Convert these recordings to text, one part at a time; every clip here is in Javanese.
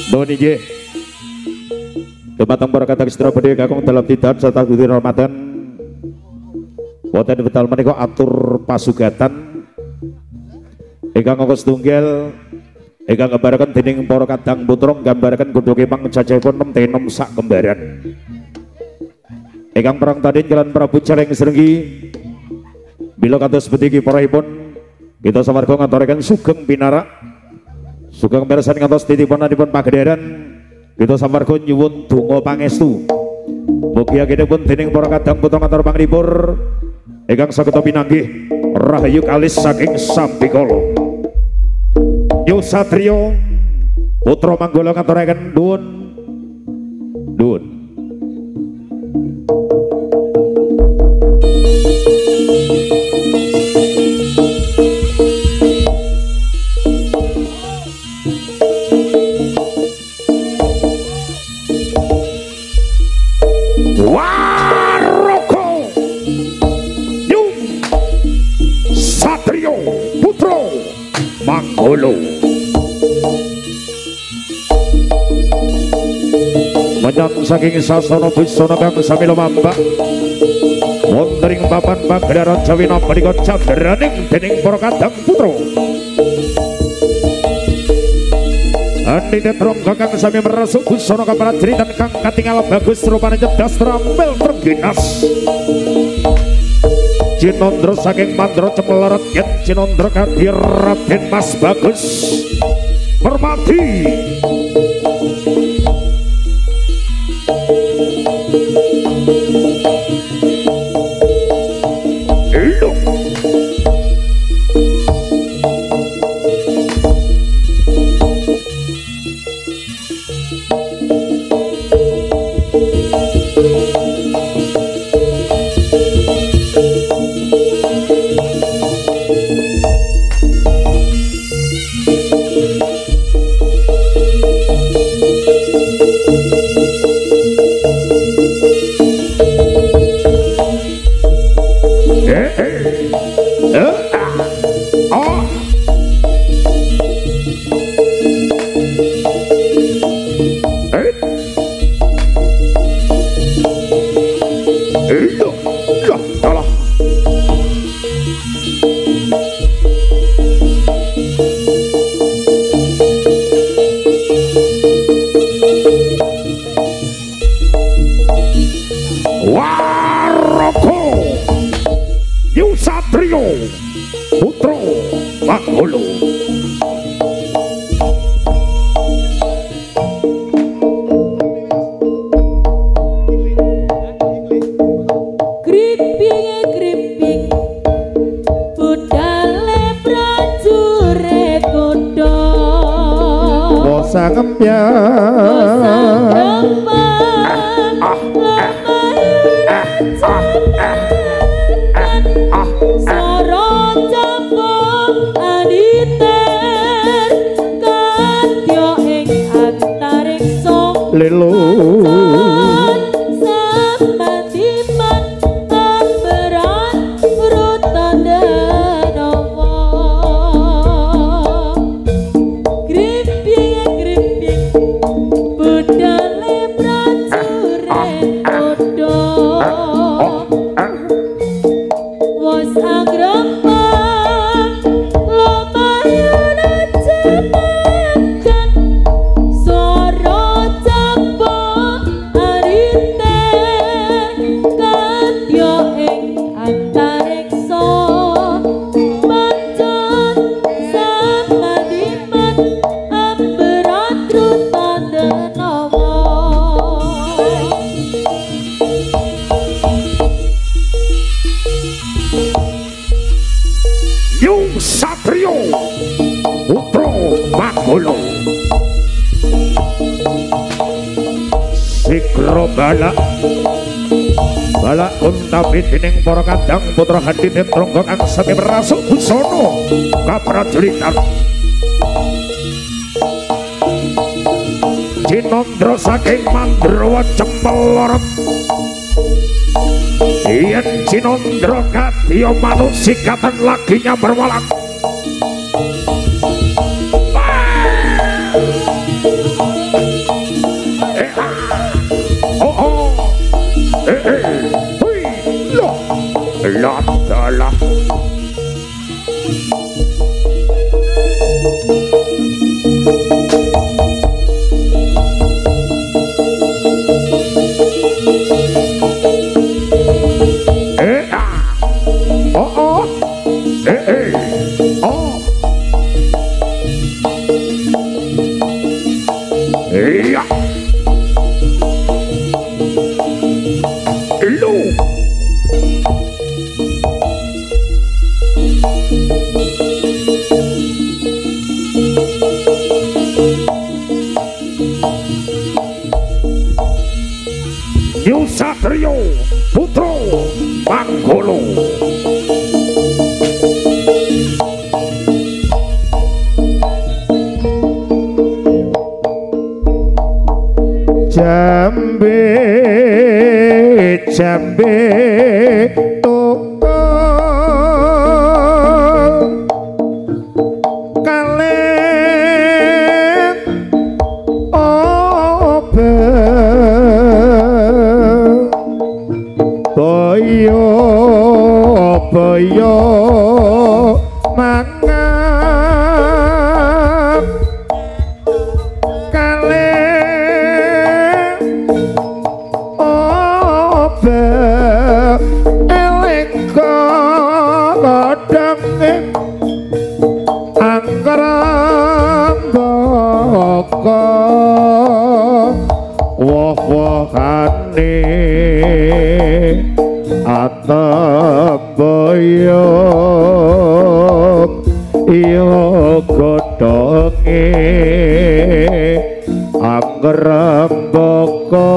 Nuwun inggih. Dumateng para kadang sedherek badhe kakung dalam didan serta Gusti Ramadan. Wonten wekdal menika atur pasugatan ingkang angka setunggal ingkang gambaraken dening para kadang putra gambaraken godhoge pang jajahipun 6 sak kembaran. Ingkang perang tadi jalan Prabu Celeng Srenggi. Bila kados bediki paraipun kita sawarga ngaturaken sugeng pinarak. Sugeng pirsan ngantos titipunanipun pagedheran kita sawarga nyuwun donga pangestu. Mugi agenipun dening para kadang putra ngatur pangripur ingkang saged pinanggih rahayu kalis saking Sambikala. Yu Satrio putra Manggala ngaturaken nuwun. Nuwun. Waroko Yu Satrio putra Manggala menyang saking sasana busana kang sami lumambak wonten papan pagelaran Jawina menika cadraning dening para kadang putra. Andine trongga kang sami merasuk busana kaprajuritan kang katingal bagus rupane cerdas trampil terginas. Cinondro saking mandra cemelarat yen Cinondro kadir Raden Mas Bagus Permati. Bala untapi dening para kadang putra handine trongga kang sami merasuk busana kaprajuritan. Cinondro saking Mandrawa Cempeloret. Yen Cinondro kadya manut sikatan laginya berwalak. Iya. Lu. New Satrio Putro Manggolo. Jambe jambe toko kalen obe boyo boyo mangap kalen obe eleng kodang anggaran boko woh-wohane ateboyong iyo godhonge anggaran boko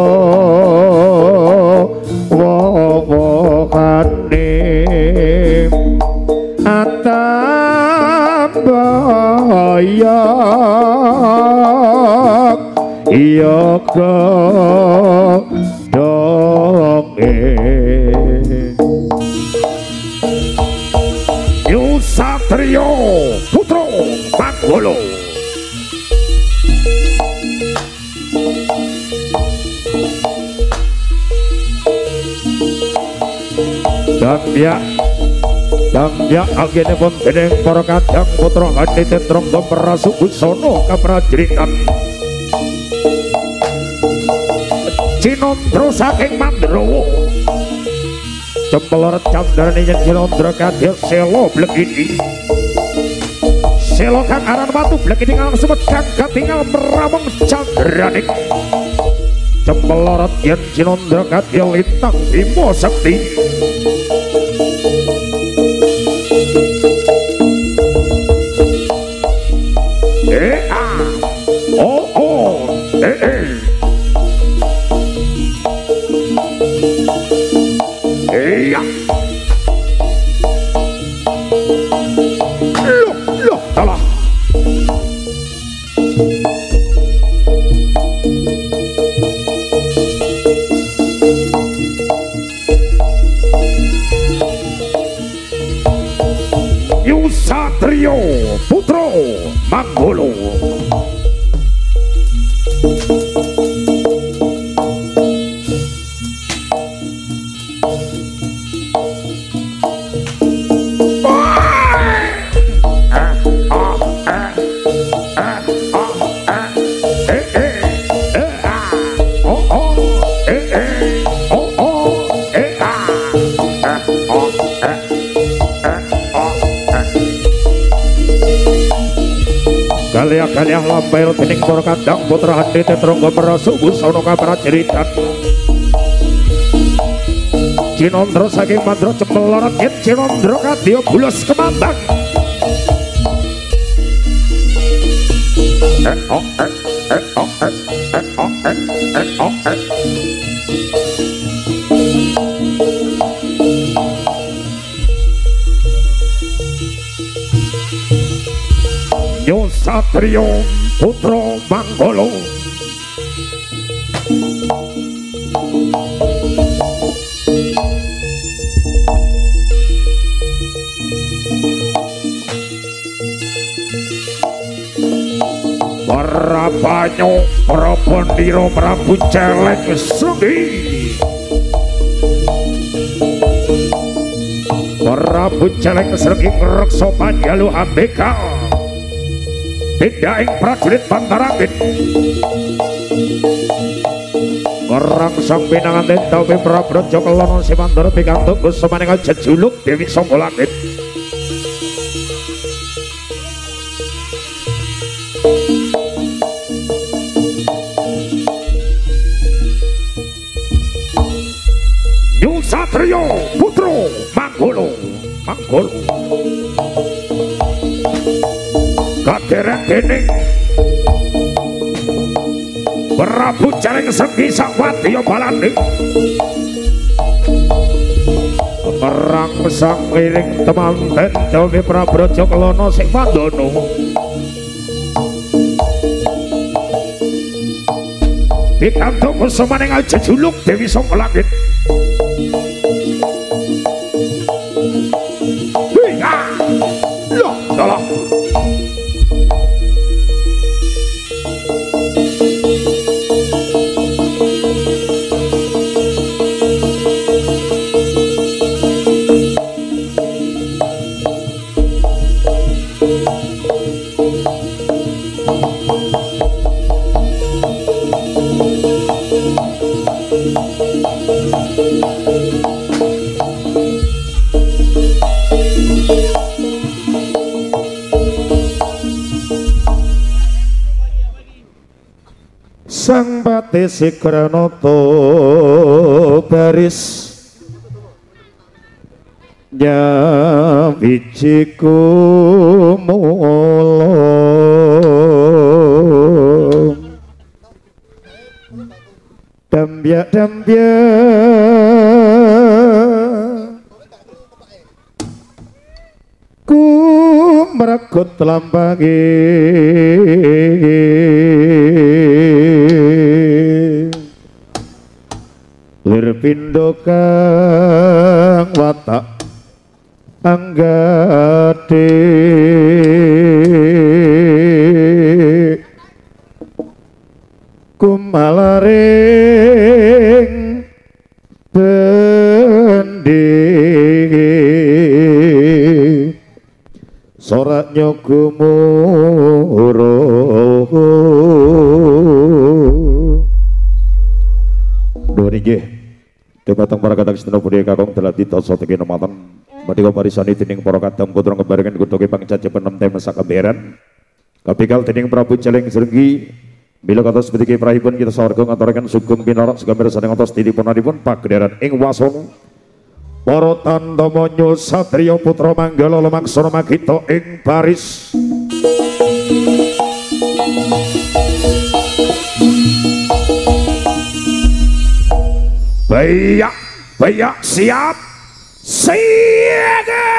woh-wohane ateboyong iyo godhonge. New Satrio Putro Manggolo. dan ya agene pun dening para kadang putra Hadi Tetrangga Prasu Busana kaprajuritan Cinondro saking Mandrawa. Cempelor candrane yen Cinondro kadya sela blegini Selo kang aran watu blegini kang sumedang katingal meramung candraning. Cempelor yen Cinondro kadya lintang Bima Sakti. Iya. Loh, salah. New Satrio Putro Manggolo. Kalih-kalih lampir dening para kadang putra Hadi Tetrangga Prasu Busana kaprajuritan Cinondro saking Mandra Cempelor yen Cinondro kadya bulus kemambang. New Satrio Putro Manggolo. Para banyu para pandira Prabu Celeng Srenggi. Prabu Celeng Srenggi ngreksa panjalu ambeka tidak ing prajurit Bantarangin. Orang sang pinanganten Dawe Prabraja Kelana Simandara pikantuk kusamaning jejuluk Dewi Sangga Langit. bakul kaderek dening Prabu Jaring Senggi Sakwadya balane perang sang iring temanten Dewi Prabraja Kelana sing Pandana pikantuk kusumaning jejuluk Dewi saka langit loh dalah Sang Pati Sikranata baris nyawiji kumula dambya kumragut lambange Lirpindo kang watak anggade kumalaring bendi sorak nyogumuro nggih dumateng para kadang sedaya budaya kakung dalah ditasa teki nomatan menika parisani dening para kadang putra kebarengan kutuke pangcacepen tem sakeberan kapikal dening Prabu Jaring Senggi bila kata seperti prahipun kita sawarga ngaturaken sugeng pinarak segambar saking atas diripunanipun pagederan ing wasana para tandama nyul satriya putra manggala lumaksana magita ing baris Bayak siap siaga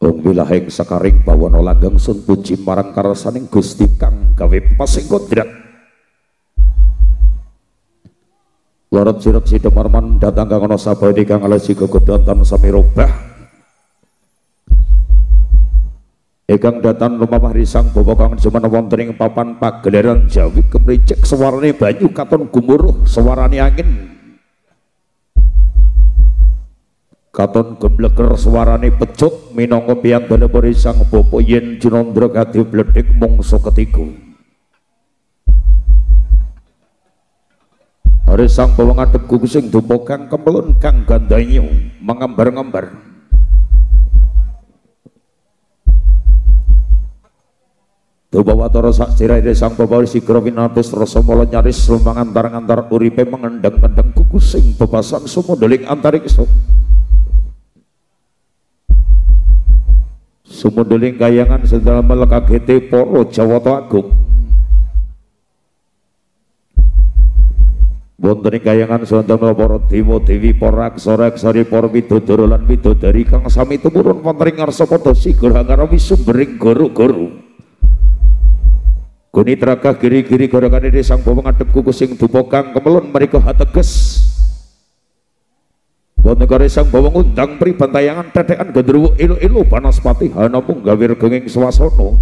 Wong wilahing sakaring bawana langgeng sun puji marang karsaning Gusti kang gawe pasing kodrat. Lorot sirep sidemarman datang kang ana sabadi kang alesi gegodonton sami robah. Ekang datan lumamah risang bawa kang jaman wonten ing papan pagelaran Jawi kemricik sawarane banyu katon gumuruh sawarane angin. Katon gembleker suarane pecut minangka piyambane risang bapa yen Junandra kadhe bledhek mungsa ketiga. Risang bawa ngadep gugusing dupa kang kemelun kang gandanyu mengembar-ngembar. Dupa watara sak sirahe risang bapa sigra winates rasa mala nyaris lumangantar-antar uripe mengendeng-endeng gugusing bebasan sumundeling antariksa. Sumundeling kayangan sedamel kagete para Jawata Agung. Wonten ing kayangan sedamel para dewa-dewi, para aksara-aksari, para widodara lan widodari kang sami tumurun wonten ing ngarsa pada sigra ngarewi sumbering guru-guru. Guni trakah giri-giri gorongane sang bawa ngadep kukusing dupa kang kemelun mriku hateges. Wonten kare sang bawa ngundang pribantayangan tetekan gendruwo ilo-ilo Banaspati namung gawe regenging swasana.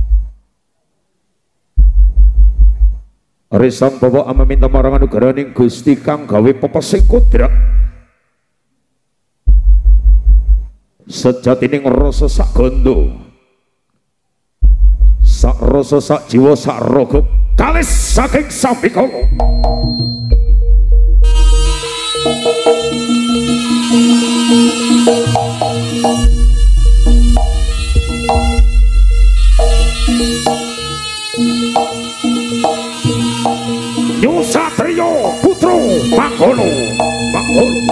Resang bawa amaminta marang anugaraning Gusti kang gawe pepesing kodrat. Sejatining rasa sak gondo, sak rasa sak jiwa sak raga kalis saking sambikala. Yusatrio putra Manggolo, Manggolo.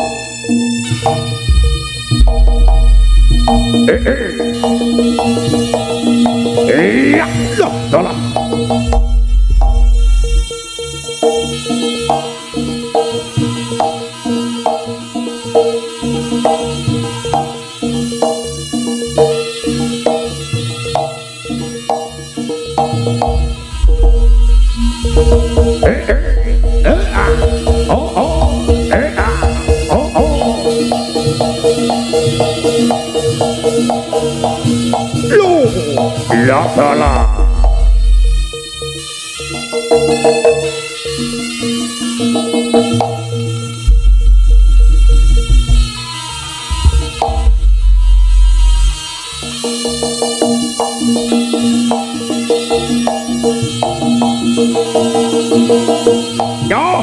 Iya, loh, tolong. La sala. Ya.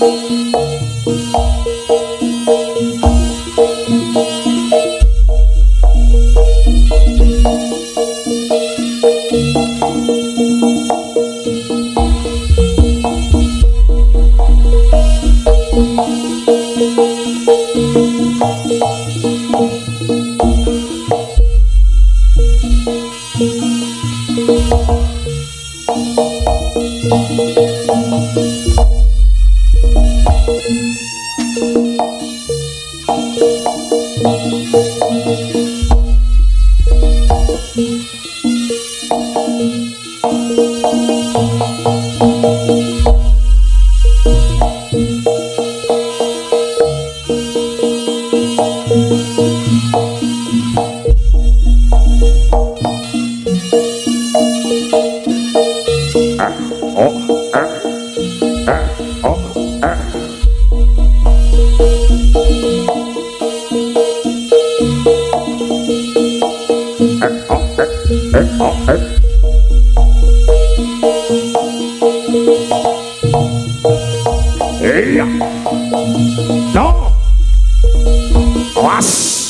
Iya. No. Awas.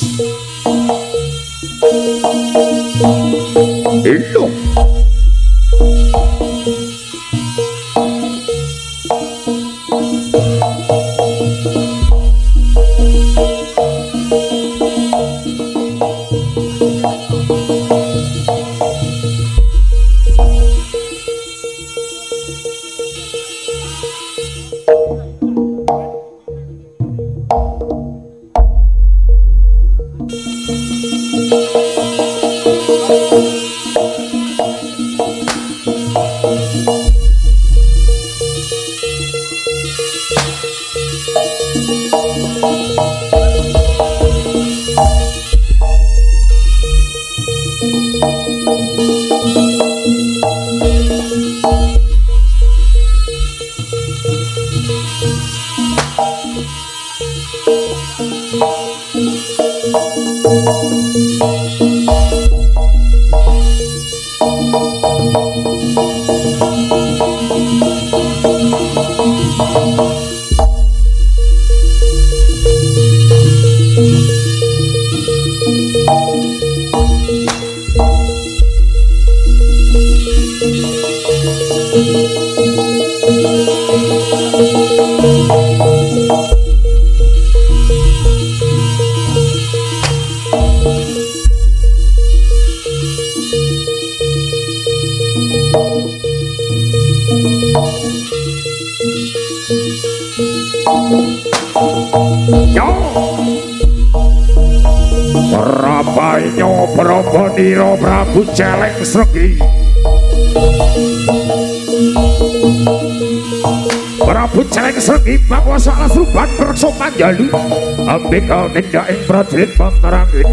Itu. Rapainyo Prabodiro Prabu Celeng Sregi Prabu Celeng Sregi Pakuasa alas ruban bersopan jalu ambekal tindak ing prajurit pantarangin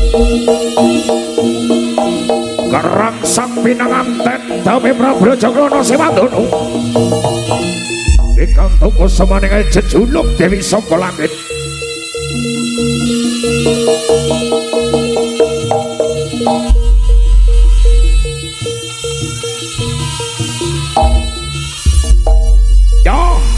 Karang sang pinanganten Dami Prabu Joglono Sewandono Ikang tuku semaning jejuluk Dewi Saka Langit Ya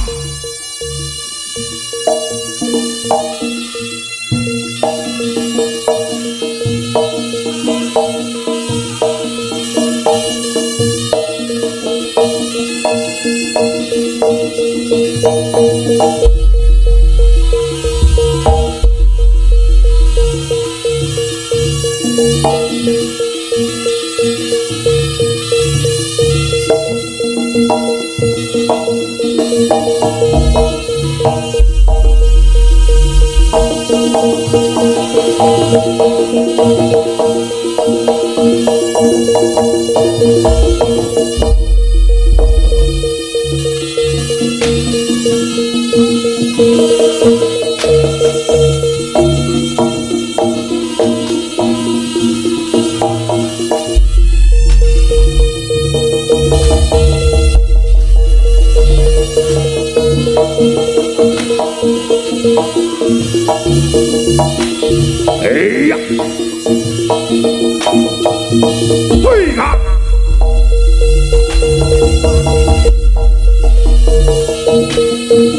Hey,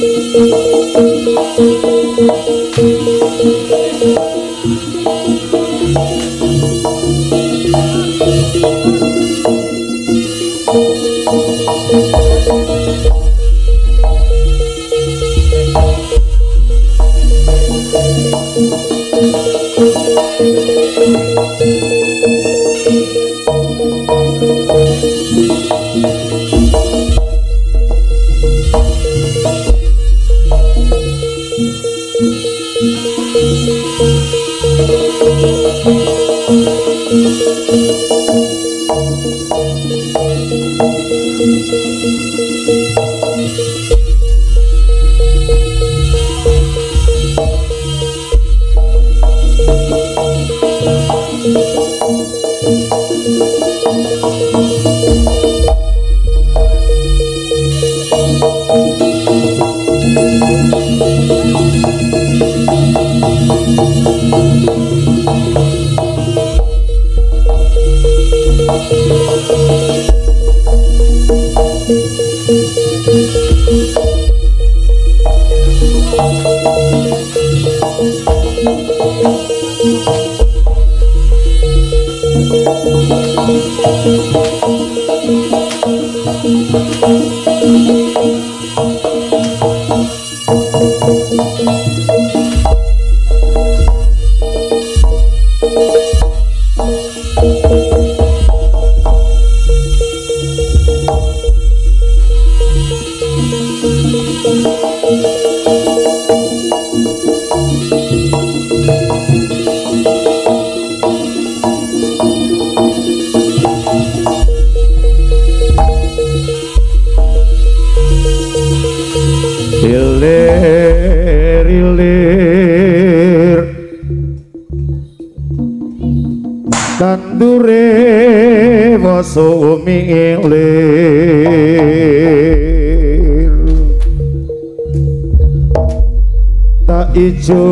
Ijo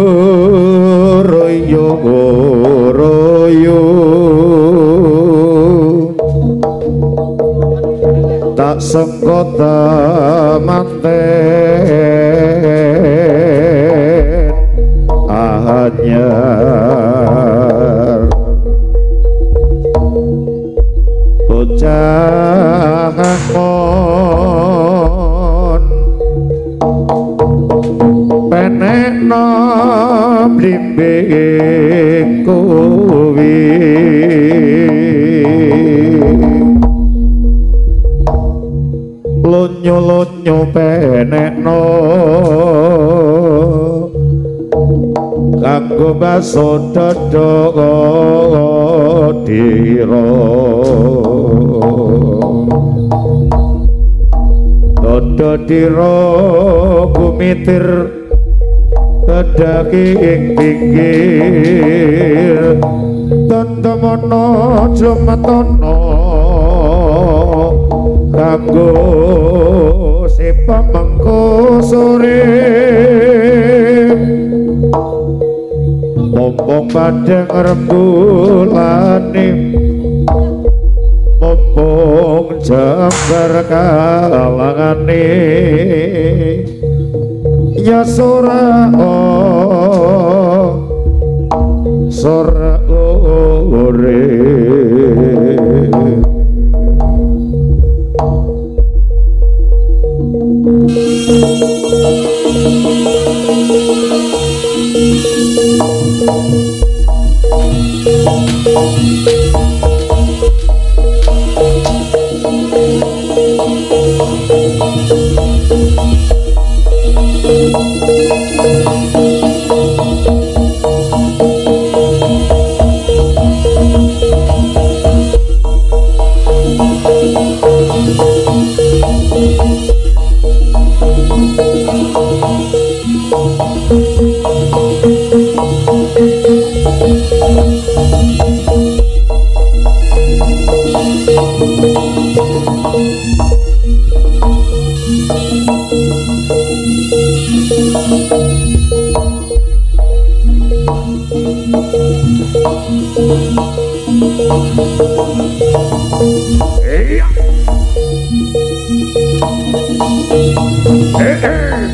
royo royo tak sengkota manten anyar bocah penekno blimbing kuwi lonyo-lonyo penekno kanggo baso dodok dira dodok dira gumitir kedaki ing pinggir tantamana jematono kanggo sepamengko sore mumpung padang rembulane mumpung jembar kalangane ya sora sora ore Hey,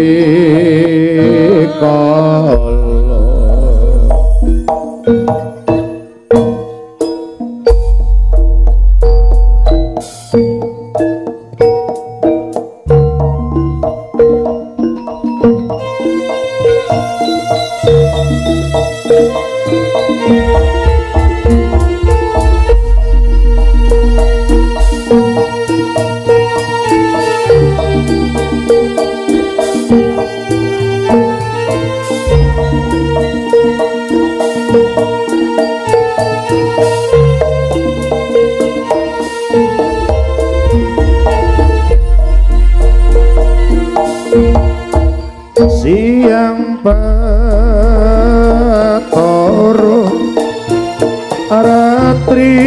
kala siang Bathara ratri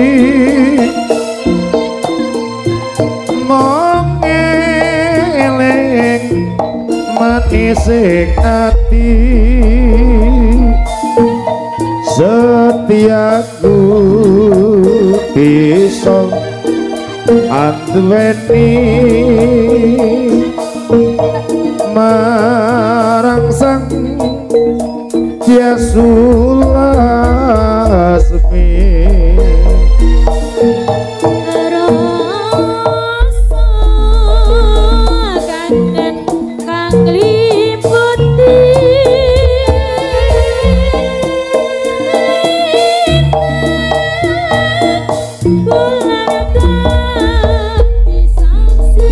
mongeling manising ati setiaku bisa anduweni marang sang Yasulasmi rasa kangen kang liputi bulan dadi saksi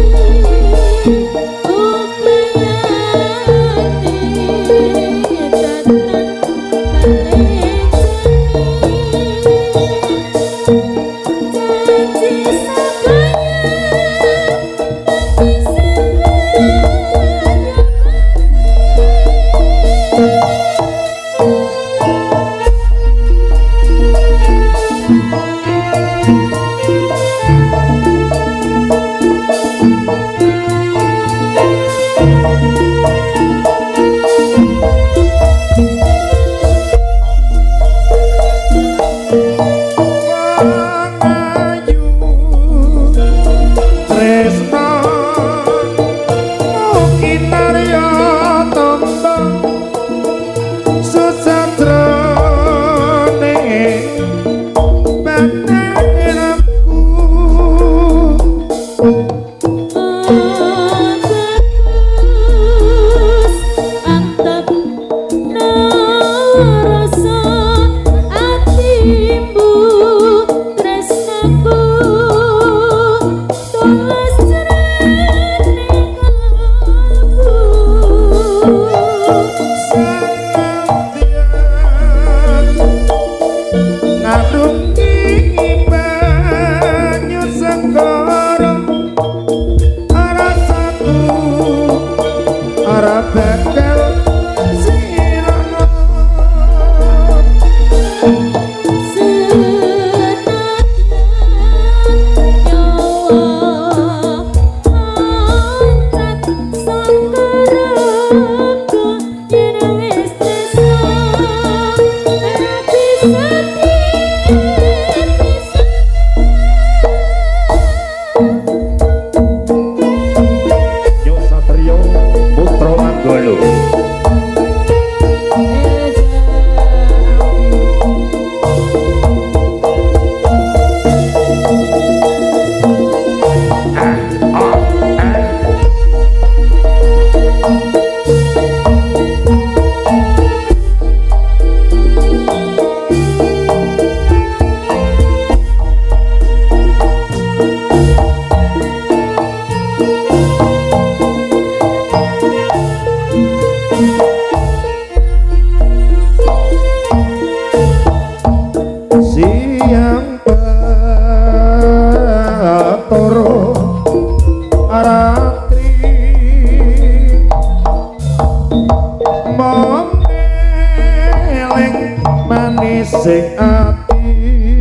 sing ati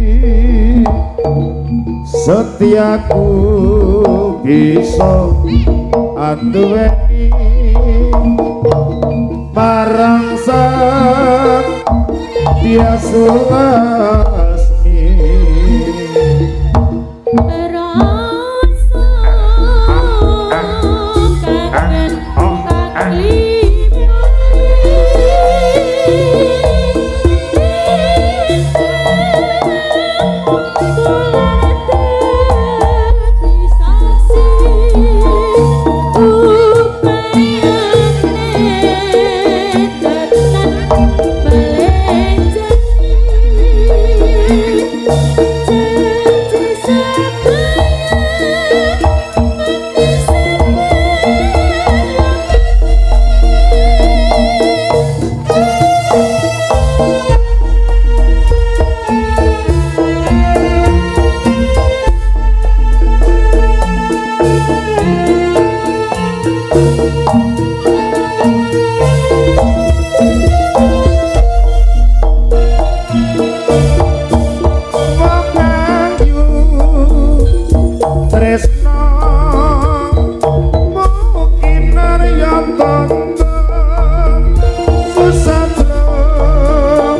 setiaku bisa anduweni marang sang Yasulasmi rasa kangen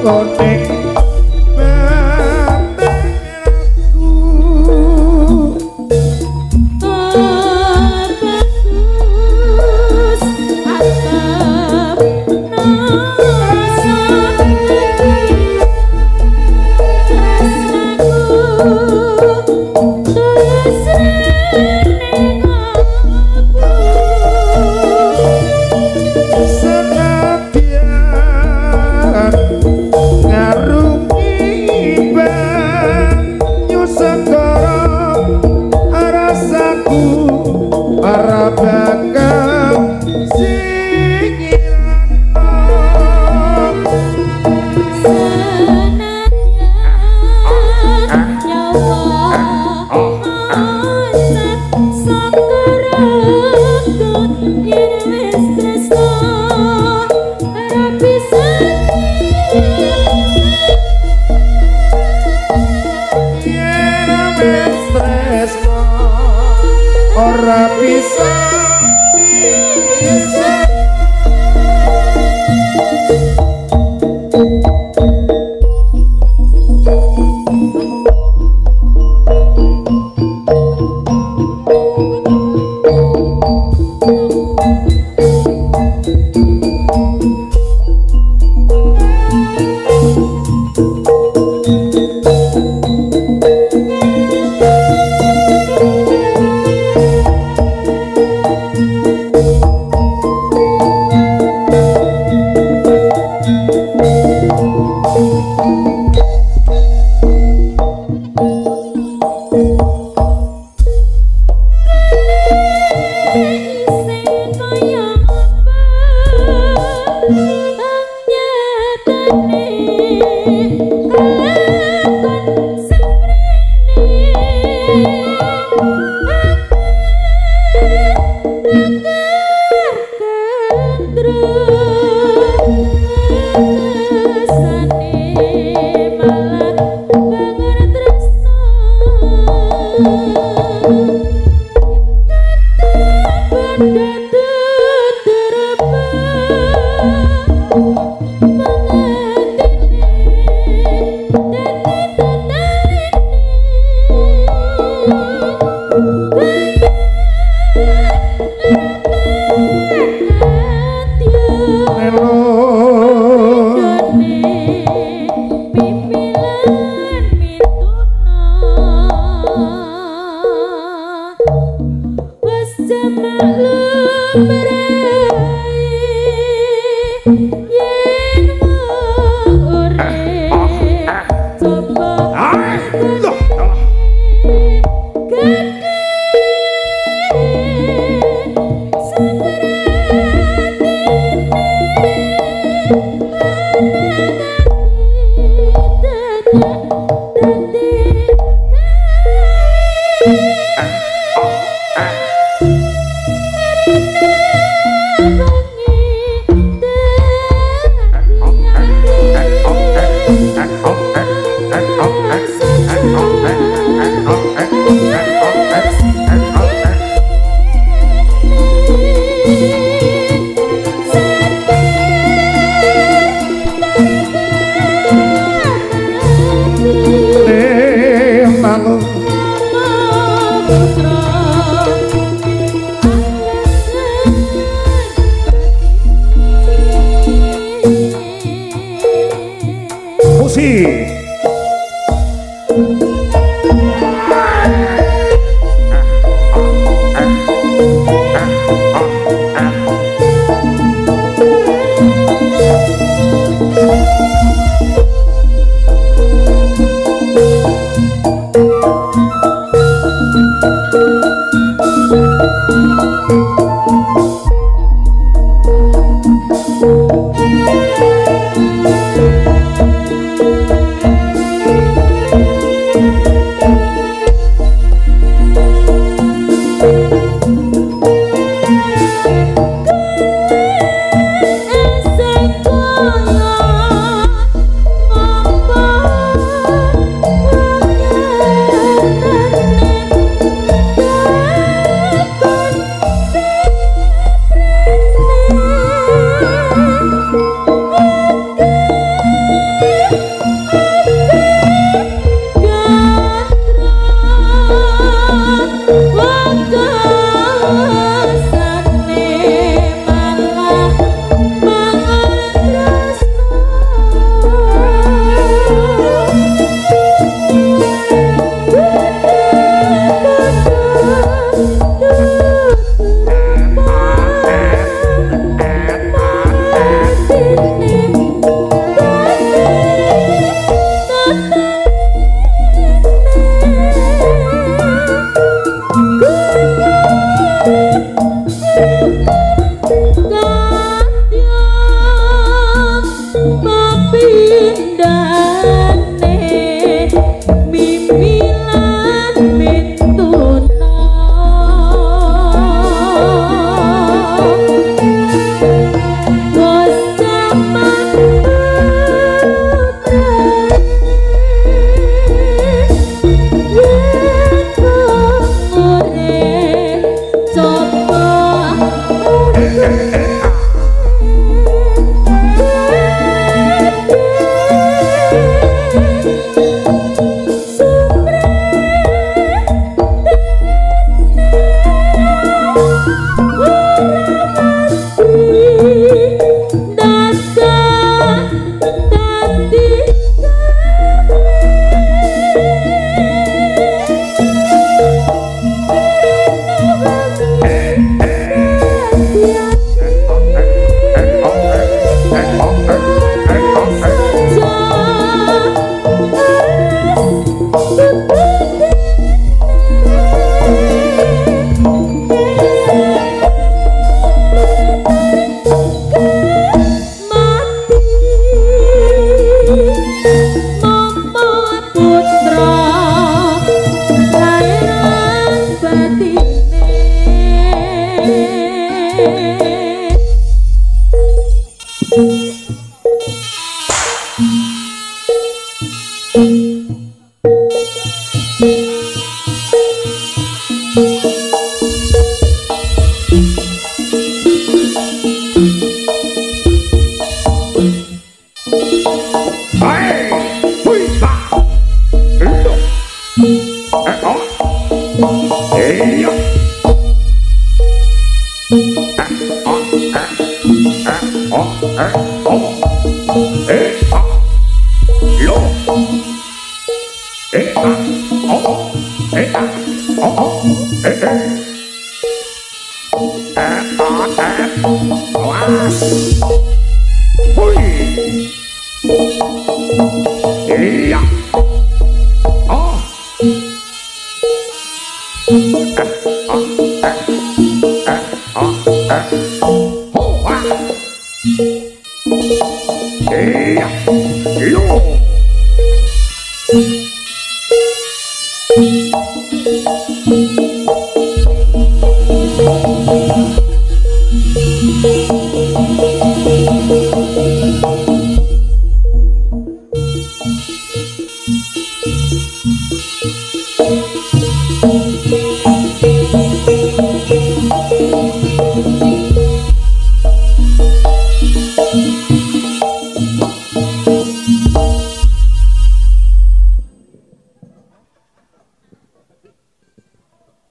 koning bantengku bagus atap senadyan Oh,